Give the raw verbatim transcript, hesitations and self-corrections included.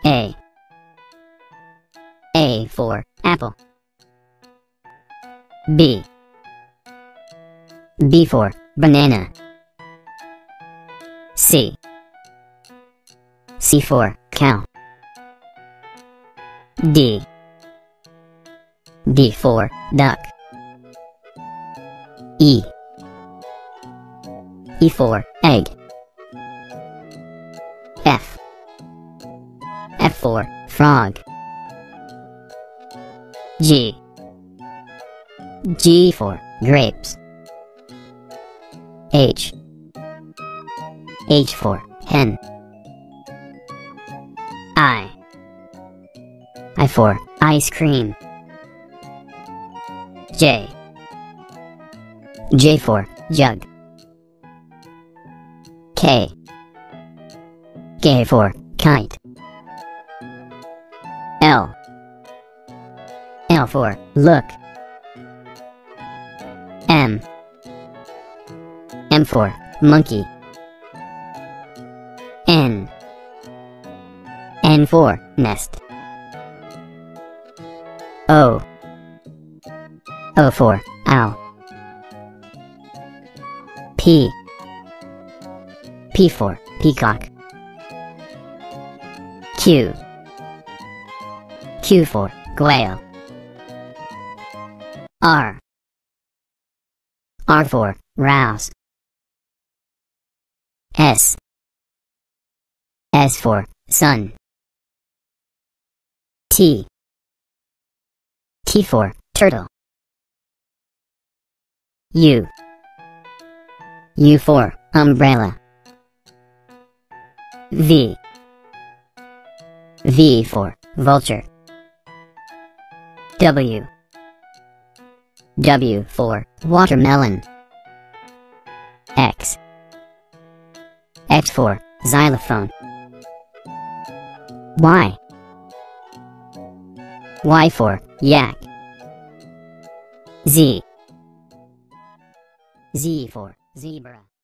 A. A for apple. B. B for banana. C. C for cow. D. D for duck. E. E for egg. F. F for frog. G. G for grapes. H. H for hen. I. I for ice cream. J. J for jug. K. K for kite. L. L for look. M. M for monkey. N. N for nest. O. O for owl. P. P for peacock. Q. Q for quail. R. R for rouse. S. S for sun. T. T for turtle. U. U for umbrella. V. V for vulture. W. W for watermelon. X. X for xylophone. Y. Y for yak. Z. Z for zebra.